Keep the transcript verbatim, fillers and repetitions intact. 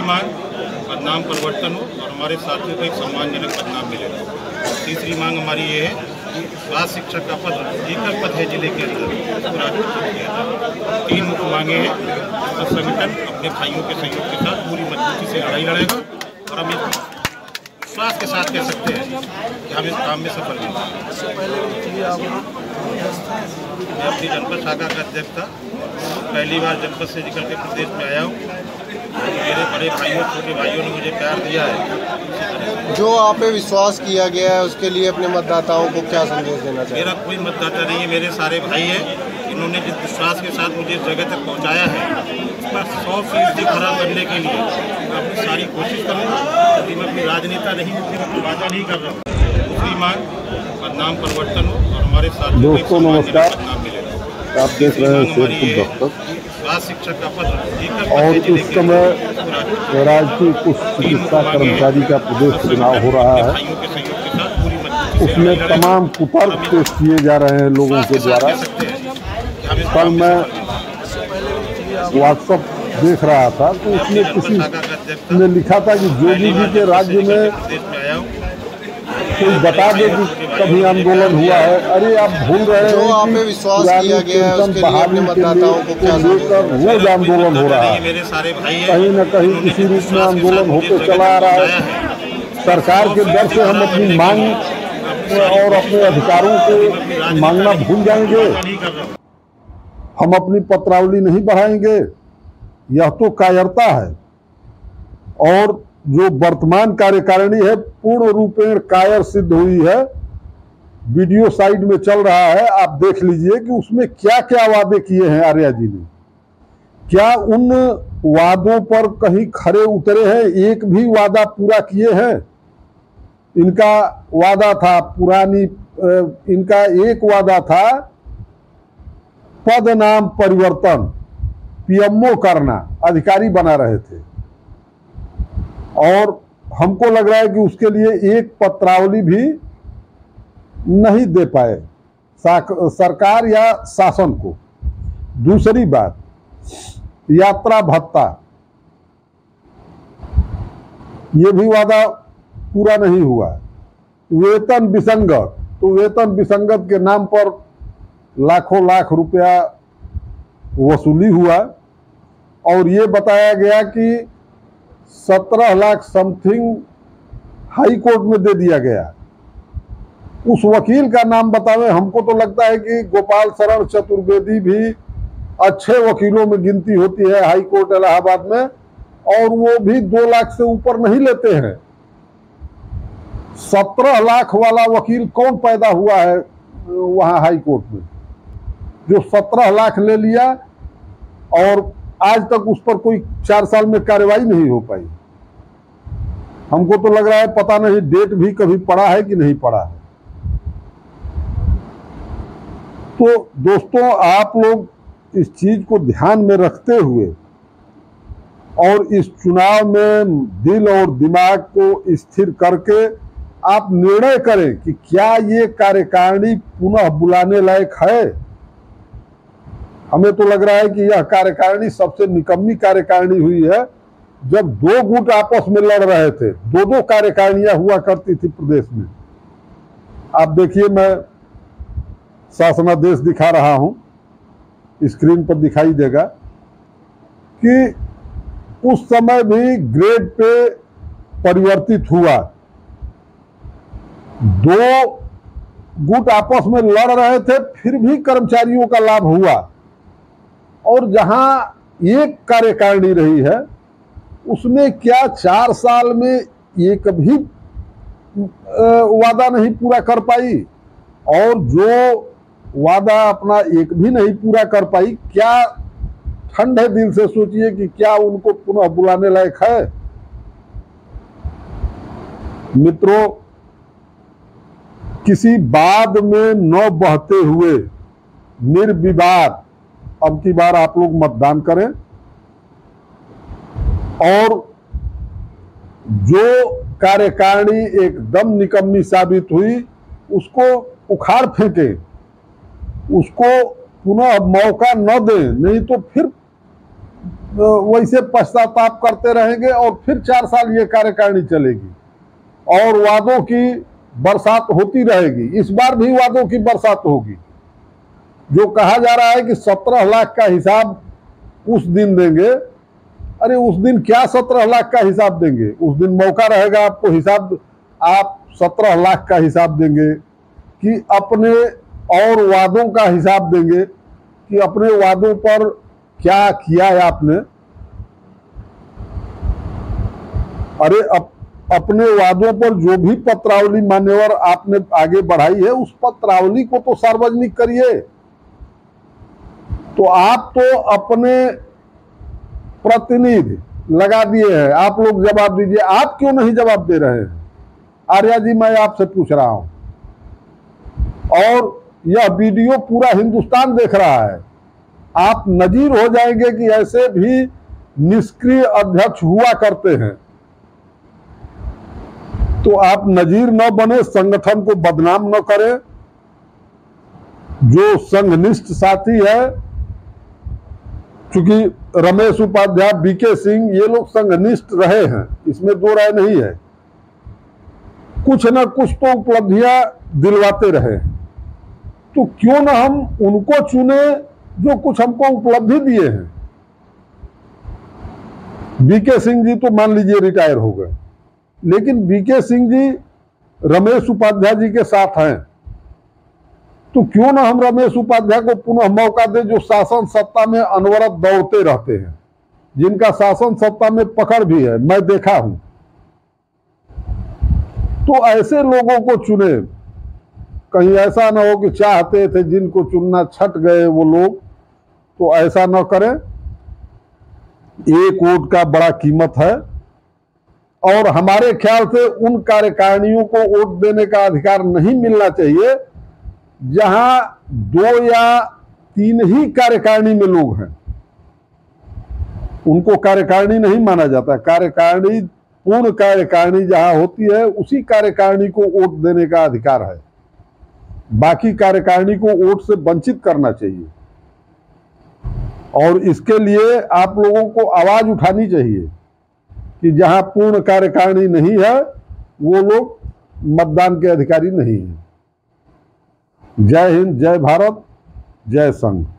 मांग पदनाम परिवर्तन हो और हमारे साथियों को एक सम्मानजनक पदनाम मिले। तीसरी मांग हमारी ये है कि स्वास्थ्य शिक्षक का पद एकल पद है जिले के अंदर, उसको राष्ट्रीय किया जाए। तीन मुख्य मांगे हैं और संगठन अपने भाइयों के सहयोग के साथ पूरी मजबूती से लड़ाई लड़ेगा और हम इस विश्वास के साथ कह सकते हैं कि हम इस काम में सफल होंगे। मैं अपनी जनपद शाखा का अध्यक्ष था, पहली बार जनपद से निकल के प्रदेश में आया हूँ। मेरे बड़े भाइयों छोटे भाइयों ने मुझे प्यार दिया है। जो आप पे विश्वास किया गया है उसके लिए अपने मतदाताओं को क्या संदेश देना चाहिए? मेरा कोई मतदाता नहीं है, मेरे सारे भाई हैं। इन्होंने जिस विश्वास के साथ मुझे इस जगह तक पहुँचाया है, उस पर सौ फीसदी खरा करने के लिए मैं अपनी सारी कोशिश करूँगा। क्योंकि मैं अपनी राजनेता नहीं हूँ, मैं वादा नहीं कर रहा हूँ। दूसरी मांग पदनाम परिवर्तन हो और हमारे साथ दोस्तों नमस्कार, आप देख रहे हैं शेरपुर दस्तक स्वास्थ्य शिक्षक का पद और इस समय राजकीय कुछ चिकित्सा कर्मचारी का प्रदेश चुनाव हो रहा है। उसमें तमाम कुतर्क पेश किए जा रहे हैं लोगों के द्वारा। कल मैं व्हाट्सएप देख रहा था तो उसमें किसी ने लिखा था कि योगी जी के राज्य में कोई बता दे कि कभी आंदोलन हुआ है। अरे आप भूल रहे हैं जो आप पे विश्वास किया गया है उसके लिए अपने मतदाताओं को क्या लेकर रोज आंदोलन हो रहा है। कहीं न कहीं किसी रूप में आंदोलन होते चला आ रहा है। सरकार के दर से हम अपनी मांग और अपने अधिकारों को मांगना भूल जाएंगे, हम अपनी पत्रावली नहीं बढ़ाएंगे, यह तो कायरता है। और जो वर्तमान कार्यकारिणी है पूर्ण रूपेण कायर सिद्ध हुई है। वीडियो साइड में चल रहा है, आप देख लीजिए कि उसमें क्या क्या वादे किए हैं आर्या जी ने। क्या उन वादों पर कहीं खरे उतरे हैं? एक भी वादा पूरा किए हैं? इनका वादा था पुरानी इनका एक वादा था पद नाम परिवर्तन, पीएमओ करना, अधिकारी बना रहे थे। और हमको लग रहा है कि उसके लिए एक पत्रावली भी नहीं दे पाए सरकार या शासन को। दूसरी बात, यात्रा भत्ता, ये भी वादा पूरा नहीं हुआ। वेतन विसंगत, तो वेतन विसंगत के नाम पर लाखों लाख रुपया वसूली हुआ और ये बताया गया कि सत्रह लाख समथिंग हाई कोर्ट में दे दिया गया। उस वकील का नाम बतावे, हमको तो लगता है कि गोपाल शरण चतुर्वेदी भी अच्छे वकीलों में गिनती होती है हाई कोर्ट इलाहाबाद में, और वो भी दो लाख से ऊपर नहीं लेते हैं। सत्रह लाख वाला वकील कौन पैदा हुआ है वहां हाई कोर्ट में जो सत्रह लाख ले लिया और आज तक उस पर कोई चार साल में कार्रवाई नहीं हो पाई। हमको तो लग रहा है पता नहीं डेट भी कभी पड़ा है कि नहीं पड़ा है। तो दोस्तों, आप लोग इस चीज को ध्यान में रखते हुए और इस चुनाव में दिल और दिमाग को स्थिर करके आप निर्णय करें कि क्या ये कार्यकारिणी पुनः बुलाने लायक है। हमें तो लग रहा है कि यह कार्यकारिणी सबसे निकम्मी कार्यकारिणी हुई है। जब दो गुट आपस में लड़ रहे थे, दो दो कार्यकारिणियां हुआ करती थी प्रदेश में। आप देखिए, मैं शासनादेश दिखा रहा हूं, स्क्रीन पर दिखाई देगा कि उस समय भी ग्रेड पे परिवर्तित हुआ। दो गुट आपस में लड़ रहे थे, फिर भी कर्मचारियों का लाभ हुआ। और जहां एक कार्यकारिणी रही है उसमें क्या चार साल में एक भी वादा नहीं पूरा कर पाई, और जो वादा अपना एक भी नहीं पूरा कर पाई, क्या ठंडे दिल से सोचिए कि क्या उनको पुनः बुलाने लायक है। मित्रों, किसी बाद में न बहते हुए निर्विवाद अब की बार आप लोग मतदान करें और जो कार्यकारिणी एकदम निकम्मी साबित हुई उसको उखाड़ फेंके, उसको पुनः मौका न दें, नहीं तो फिर वैसे पश्चाताप करते रहेंगे और फिर चार साल ये कार्यकारिणी चलेगी और वादों की बरसात होती रहेगी। इस बार भी वादों की बरसात होगी। जो कहा जा रहा है कि सत्रह लाख का हिसाब उस दिन देंगे, अरे उस दिन क्या सत्रह लाख का हिसाब देंगे? उस दिन मौका रहेगा आपको हिसाब, आप सत्रह लाख का हिसाब देंगे कि अपने और वादों का हिसाब देंगे कि अपने वादों पर क्या किया है आपने। अरे अप, अपने वादों पर जो भी पत्रावली मान्यवर आपने आगे बढ़ाई है उस पत्रावली को तो सार्वजनिक करिए। तो आप तो अपने प्रतिनिधि लगा दिए हैं, आप लोग जवाब दीजिए। आप क्यों नहीं जवाब दे रहे हैं? आर्या जी, मैं आपसे पूछ रहा हूं और यह वीडियो पूरा हिंदुस्तान देख रहा है। आप नजीर हो जाएंगे कि ऐसे भी निष्क्रिय अध्यक्ष हुआ करते हैं। तो आप नजीर न बने, संगठन को बदनाम न करें। जो संघनिष्ठ साथी है, क्योंकि रमेश उपाध्याय, बीके सिंह, ये लोग संघनिष्ठ रहे हैं, इसमें दो राय नहीं है। कुछ न कुछ तो उपलब्धियां दिलवाते रहे, तो क्यों न हम उनको चुने जो कुछ हमको उपलब्धि दिए हैं। बीके सिंह जी तो मान लीजिए रिटायर हो गए, लेकिन बीके सिंह जी रमेश उपाध्याय जी के साथ हैं, तो क्यों ना हम रमेश उपाध्याय को पुनः मौका दें, जो शासन सत्ता में अनवरत दौड़ते रहते हैं, जिनका शासन सत्ता में पकड़ भी है, मैं देखा हूं। तो ऐसे लोगों को चुने। कहीं ऐसा ना हो कि चाहते थे जिनको चुनना छट गए वो लोग, तो ऐसा ना करें। एक वोट का बड़ा कीमत है और हमारे ख्याल से उन कार्यकारिणियों को वोट देने का अधिकार नहीं मिलना चाहिए जहां दो या तीन ही कार्यकारिणी में लोग हैं। उनको कार्यकारिणी नहीं माना जाता। कार्यकारिणी, पूर्ण कार्यकारिणी जहां होती है, उसी कार्यकारिणी को वोट देने का अधिकार है। बाकी कार्यकारिणी को वोट से वंचित करना चाहिए और इसके लिए आप लोगों को आवाज उठानी चाहिए कि जहां पूर्ण कार्यकारिणी नहीं है वो लोग मतदान के अधिकारी नहीं है। जय हिंद, जय भारत, जय संघ।